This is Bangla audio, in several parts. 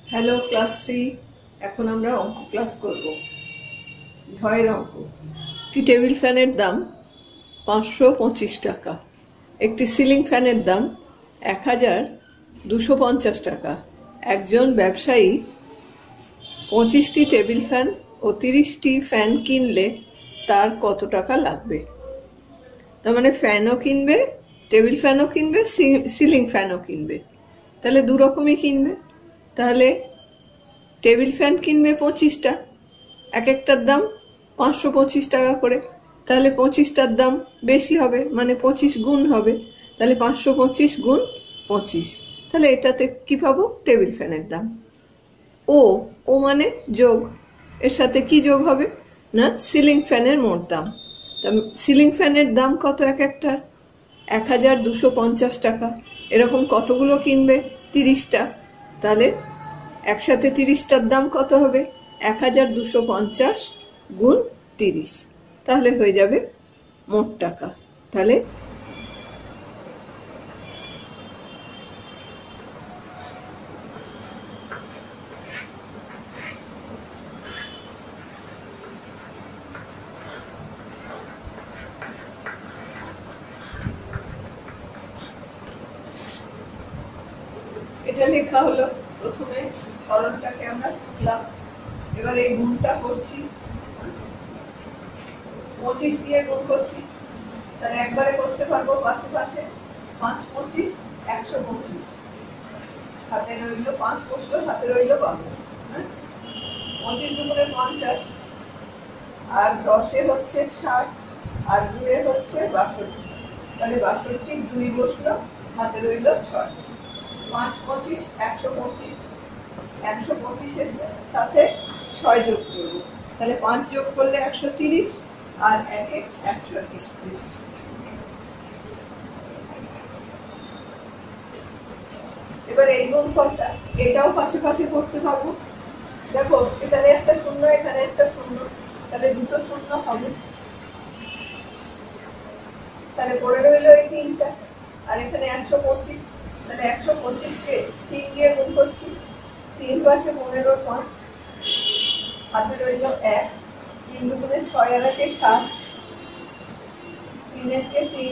Hello class 3। এখন আমরা অঙ্ক ক্লাস করব। ছয়ের অঙ্ক। একটি টেবিল ফ্যানের দাম 525 টাকা, একটি সিলিং ফ্যানের দাম 1250 টাকা। একজন ব্যবসায়ী 25টি টেবিল ফ্যান ও 30টি ফ্যান কিনলে তার কত টাকা লাগবে? তার মানে ফ্যানও কিনবে, টেবিল ফ্যানও কিনবে, সিলিং ফ্যানও কিনবে। তাহলে দু রকমই কিনবে। তাহলে টেবিল ফ্যান কিনবে 25টা, এক একটার দাম 525 টাকা করে। তাহলে 25টার দাম বেশি হবে, মানে 25 গুণ হবে। তাহলে 525 গুণ 25। তাহলে এটাতে কি পাবো? টেবিল ফ্যানের দাম। ও মানে যোগ, এর সাথে কি যোগ হবে না? সিলিং ফ্যানের মোট দাম। সিলিং ফ্যানের দাম কত এক একটার? 1250 টাকা। এরকম কতগুলো কিনবে? 30টা। তাহলে একসাথে 30টার দাম কত হবে? 1250 গুণ 30। তাহলে হয়ে যাবে মোট টাকা। তাহলে এটা লেখা হলো। প্রথমে সরলটাকে আমরা লিখলাম, এবার এই গুণটা করছি, 25 দিয়ে গুণ করছি। তাহলে একবারে করতে পারবো পাশে পাশে। 5 25 125, হাতে রইল 5 বসলো, হাতে রইল 5। 25 দুগুণে 50, আর 10-এ হচ্ছে 60, আর 2-এ হচ্ছে 62। তাহলে 62 2 বসলো, হাতে রইল 6। 5 25 125, 125-এর সাথে 6 যোগ করবো। তাহলে 5 যোগ করলে 130, আর 1-এ 131। এবার এই গুণফলটা এটাও পাশে পাশে করতে পারবো। দেখো এখানে একটা শূন্য, এখানে একটা শূন্য, তাহলে দুটো শূন্য হবে। তাহলে পড়ে রইল এই 3টা, আর এখানে 125। তাহলে 125-কে 3 দিয়ে গুণ করছি। 3 5 15 5, হাতে রইল 1। 3 দুগুণে 6, আর 1-এ 7, 3-এর-কে 3।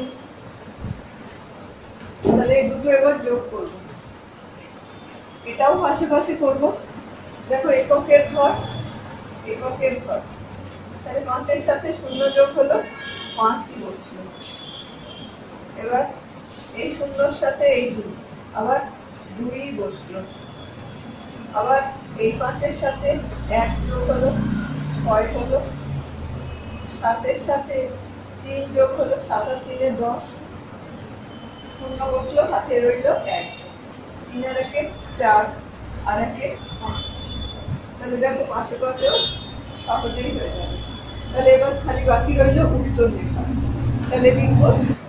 তাহলে এই দুটো এবার যোগ করবো। এটাও পাশে পাশে করবো। দেখো এককের ঘর, এককের ঘর। তাহলে 5-এর সাথে 0 যোগ হলো, 5ই বসলো। এবার এই 0-র সাথে এই 2, আবার 2ই বসলো। আবার এই 5-এর সাথে 1 যোগ হলো, 6 হলো। 7-এর সাথে 3 যোগ হলো, 7 আর 3-এ 10। 0 বসলো, হাতে রইল 1। 3 আর 1-এ 4, আর 1-এ 5। তাহলে দেখো পাশে পাশেও সহজেই হয়ে যাবে। তাহলে এবার খালি বাকি রইল উত্তর লেখা। তাহলে লিখবো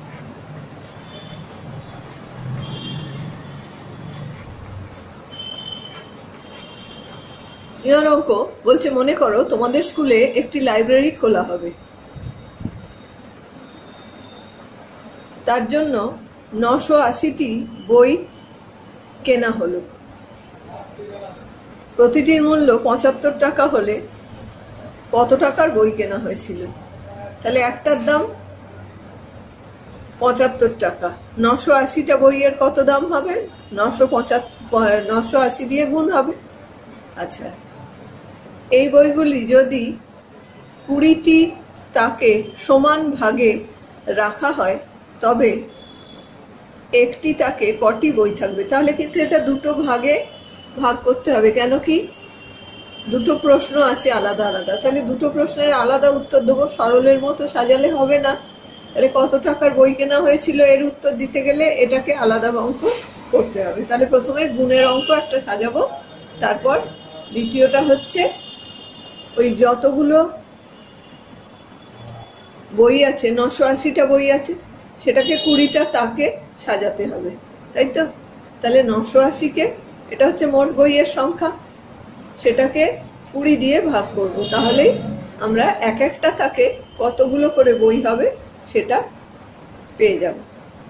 অঙ্ক বলছে, মনে করো তোমাদের স্কুলে একটি লাইব্রেরি খোলা হবে। তার জন্য 980টি বই কেনা হলো। প্রতিটির মূল্য 75 টাকা হলে কত টাকার বই কেনা হয়েছিল? তাহলে একটার দাম 75 টাকা। 980টা বইয়ের কত দাম হবে? 980 দিয়ে গুণ হবে। আচ্ছা, এই বইগুলি যদি 20টি তাকে সমান ভাগে রাখা হয়, তবে একটি তাকে কটি বই থাকবে? তাহলে কিন্তু এটা দুটো ভাগে ভাগ করতে হবে। কেন কি? দুটো প্রশ্ন আছে আলাদা আলাদা। তাহলে দুটো প্রশ্নের আলাদা উত্তর দেবো, সরলের মতো সাজালে হবে না। তাহলে কত টাকার বই কেনা হয়েছিল এর উত্তর দিতে গেলে এটাকে আলাদা অঙ্ক করতে হবে। তাহলে প্রথমে গুণের অঙ্ক একটা সাজাবো, তারপর দ্বিতীয়টা হচ্ছে ওই যতগুলো বই আছে, 980টা বই আছে, সেটাকে 20টা তাকে সাজাতে হবে, তাই তো? তাহলে 980-কে, এটা হচ্ছে মোট বইয়ের সংখ্যা, সেটাকে 20 দিয়ে ভাগ করব। তাহলেই আমরা এক একটা তাকে কতগুলো করে বই হবে সেটা পেয়ে যাব।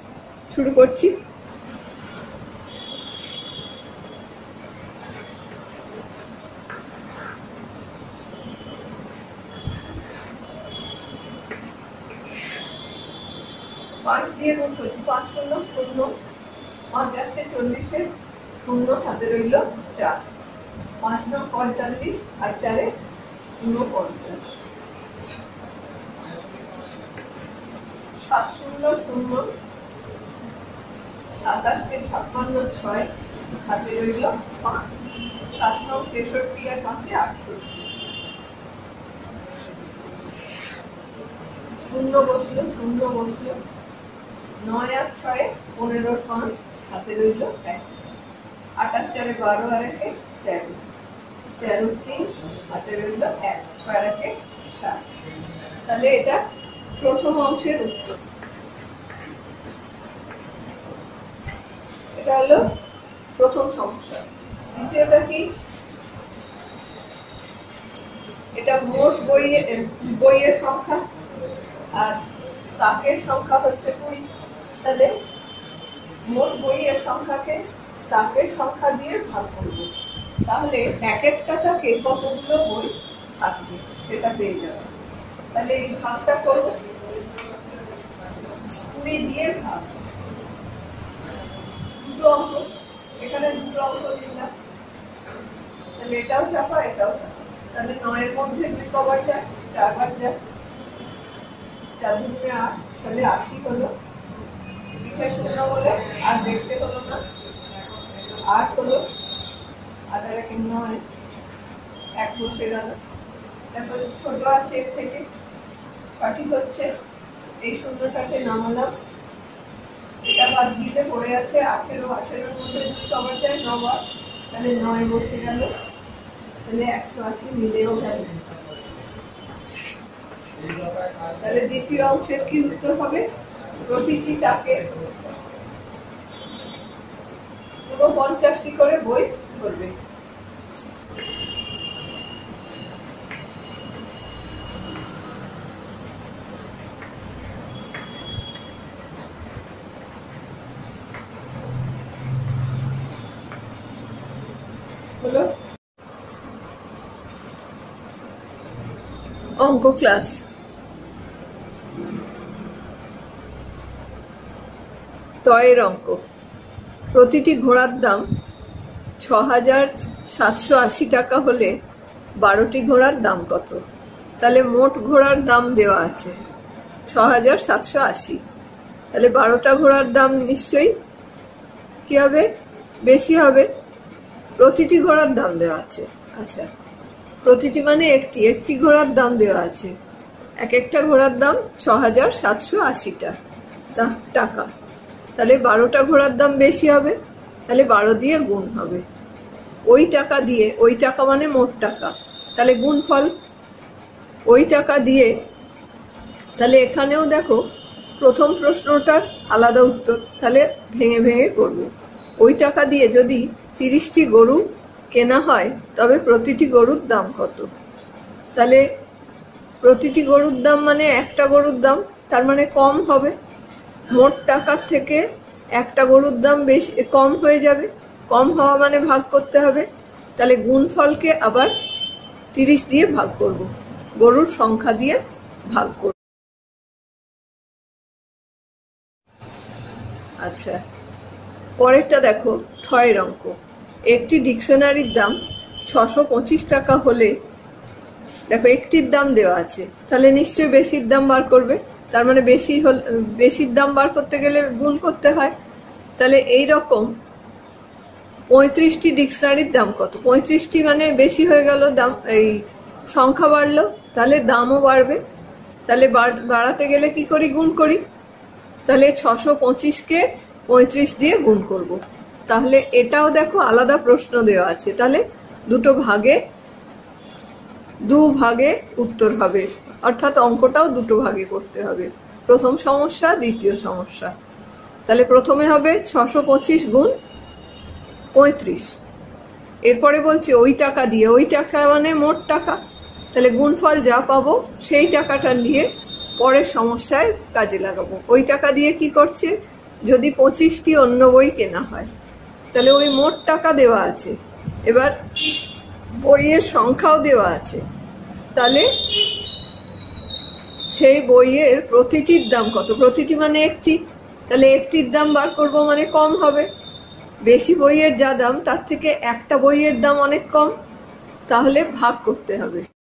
শুরু করছি। 5 দিয়ে গুণ করছি, 5 শূন্য শূন্য, 50 40 শূন্য হাতে রইল 4, 5 9 45 আর 4 49, 7 শূন্য শূন্য, 27 56 6 হাতে রইল 5, 7 9 63 আর 5 68, শূন্য বসলো, 9 আর 6 15 আর 5 হাতে রইল 1, 8 আর 4 12 আর 1 13, 13 3 হাতে রইল 1, 6 আর 1 7। তাহলে এটা প্রথম অংশের উত্তর। এটা হলো প্রথম সমস্যা। দ্বিতীয়টা কি? এটা মোট বইয়ের সংখ্যা আর তাকের সংখ্যা হচ্ছে 20। তাহলে মোট বইয়ের সংখ্যাকে তাকের সংখ্যা দিয়ে ভাগ করব, তাহলে এক একটা তাকে কতগুলো বই থাকবে সেটা পেয়ে যাবে। তাহলে এই ভাগটা করব 20 দিয়ে ভাগ, দুটো অঙ্ক, এখানে দুটো অঙ্ক দিলাম, তাহলে এটাও চাপা এটাও চাপা। তাহলে 9 এর মধ্যে 2 কবার যায়, 4 বার যায়, 4 দুগুণে 8, তাহলে 80 হলো। পিঠে শূন্য বলে আর দেখতে হলো না, 8 হলো, 8 আর 1 9, 1 বসে গেল। তারপর ছোট আছে এর থেকে, সঠিক হচ্ছে এই শূন্যটাকে নামালাম, এটা বাদ দিলে পড়ে আছে 18, 18 এর মধ্যে 2 কবার যায় 9 বার, তাহলে 9 বসে গেল, তাহলে 180 মিলেও গেল। তাহলে দ্বিতীয় অংশের কি উত্তর হবে? প্রতিটি তাকে পুরো 50টি করে বই ধরবে। হলো অঙ্ক ক্লাস। টয়ের অঙ্ক। প্রতিটি ঘোড়ার দাম 6,780 টাকা হলে 12টি ঘোড়ার দাম কত? তাহলে মোট ঘোড়ার দাম দেওয়া আছে 6,780, তাহলে 12টা ঘোড়ার দাম নিশ্চয়ই কি হবে? বেশি হবে। প্রতিটি ঘোড়ার দাম দেওয়া আছে, আচ্ছা প্রতিটি মানে একটি ঘোড়ার দাম দেওয়া আছে, এক একটা ঘোড়ার দাম 6,780 টাকা, তাহলে 12টা ঘোড়ার দাম বেশি হবে, তাহলে 12 দিয়ে গুণ হবে। ওই টাকা দিয়ে, ওই টাকা মানে মোট টাকা, তাহলে গুণফল ওই টাকা দিয়ে। তাহলে এখানেও দেখো প্রথম প্রশ্নটার আলাদা উত্তর, তাহলে ভেঙে ভেঙে করব। ওই টাকা দিয়ে যদি 30টি গরু কেনা হয় তবে প্রতিটি গরুর দাম কত? তাহলে প্রতিটি গরুর দাম মানে একটা গরুর দাম, তার মানে কম হবে, মোট টাকার থেকে একটা গরুর দাম বেশি কম হয়ে যাবে, কম হওয়া মানে ভাগ করতে হবে, তাহলে গুণফলকে আবার 30 দিয়ে ভাগ করব, গরুর সংখ্যা দিয়ে ভাগ করব। আচ্ছা পরেরটা দেখো, ঠয়ের অঙ্ক। একটি ডিকশনারির দাম 625 টাকা হলে, দেখো একটির দাম দেওয়া আছে, তাহলে নিশ্চয়ই বেশির দাম বার করবে, তার মানে বেশির দাম বার করতে গেলে গুণ করতে হয়। তাহলে এই রকম 35টি ডিকশনারির দাম কত? 35টি মানে বেশি হয়ে গেল, দাম এই সংখ্যা বাড়লো, তাহলে দামও বাড়বে। তাহলে বাড়াতে গেলে কি করি? গুণ করি। তাহলে 625কে 35 দিয়ে গুণ করব। তাহলে এটাও দেখো আলাদা প্রশ্ন দেওয়া আছে, তাহলে দু ভাগে উত্তর হবে, অর্থাৎ অঙ্কটাও দুটো ভাগে করতে হবে, প্রথম সমস্যা দ্বিতীয় সমস্যা। তাহলে প্রথমে হবে 625 গুণ 35, এরপরে বলছে ওই টাকা দিয়ে, ওই টাকা মানে মোট টাকা, তাহলে গুণফল যা পাবো সেই টাকাটা নিয়ে পরের সমস্যায় কাজে লাগাবো। ওই টাকা দিয়ে কি করছে? যদি 25টি অন্য বই কেনা হয়, তাহলে ওই মোট টাকা দেওয়া আছে, এবার বইয়ের সংখ্যাও দেওয়া আছে, তাহলে সেই বইয়ের প্রতিটির দাম কত, প্রতিটি মানে একটি, তাহলে একটির দাম বার করব মানে কম হবে। বেশি বইয়ের যা দাম তার থেকে একটা বইয়ের দাম অনেক কম, তাহলে ভাগ করতে হবে।